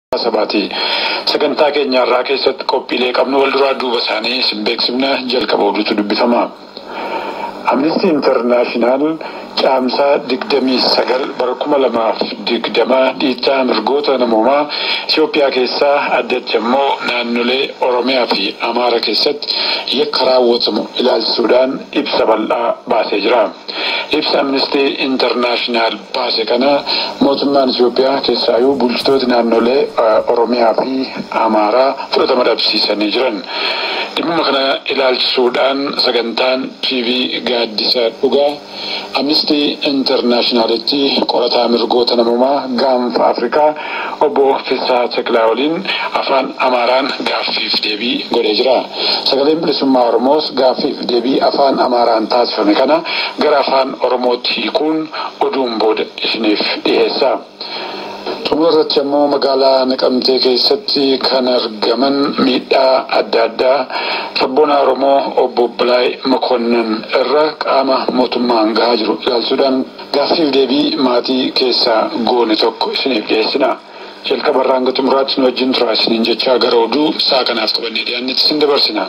Sabati sagantaa keenya irraa keessatti qophiilee qabnu wal duraa duuba isaanii simbeeksifna jalqaba oduutu dubbifama. Amnesty International caamsaa 29 bara 2020 dhiibbaa mirgoota namoomaa Itoophiyaa keessaa addatti immoo naannolee Oromiyaa fi Amaara keessatti yakka raawwatamu ilaalchisuudhaan ibsa bal'aa baasee jira. Ibsa Amnesty International baase kana mootummaan Itoophiyaa keessaayyuu bulchitoota naannolee Oromiyaa fi Amaaraa fudhatama dhabsiisanii jiran. Dhimma kana ilaalchisuudhaan sagantaan TV gaaddisa dhugaa Amnesty Internationalitti qorataa mirgoota namoomaa gaanfa Afrikaa obbo Fisaa Teklaawoliin afaan Amaaraan gaaffiif deebii godhee jira. Sagaleen bilisummaa Oromoos gaaffiif deebii afaan Amaaraan taasifame kana gara afaan Oromootti hiikuun oduun booda isiniif dhiyeessa. Xumurratti immoo magaalaa Naqamtee keessatti kan argaman miidhaa adda addaa sabboonaa Oromoo obbo Bilaay Makonnan irra qaama mootummaan gahaa jiru ilaalchisuudhaan gaaffiif deebii maatii keessaa goone tokko isiniif dhiyeessina. Jalqaba irraa hanga xumuraatti nu wajjin turaa isiniin jechaa gara oduu isaa kanaaf qabannee dhiyaannetti isin dabarsina.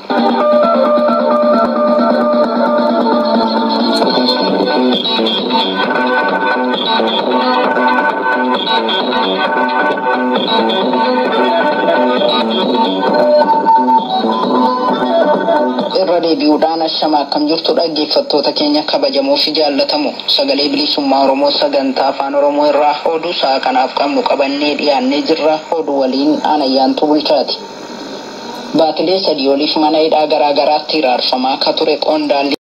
Deebi'uudhaan ashama akkam jirtu dhaggeeffattoota keenya kabajamoo fi jaallatamu sagalee bilisummaa Oromoo sagantaa afaan Oromoo irraa oduu isaa kanaaf qabnu qabannee dhiyaannee jirra. Oduu waliin Aanayyaantuu Bulchaati. Baatilee 3 oliif mana hidhaa garaa garaatti hiraarfamaa akka ture qondaalli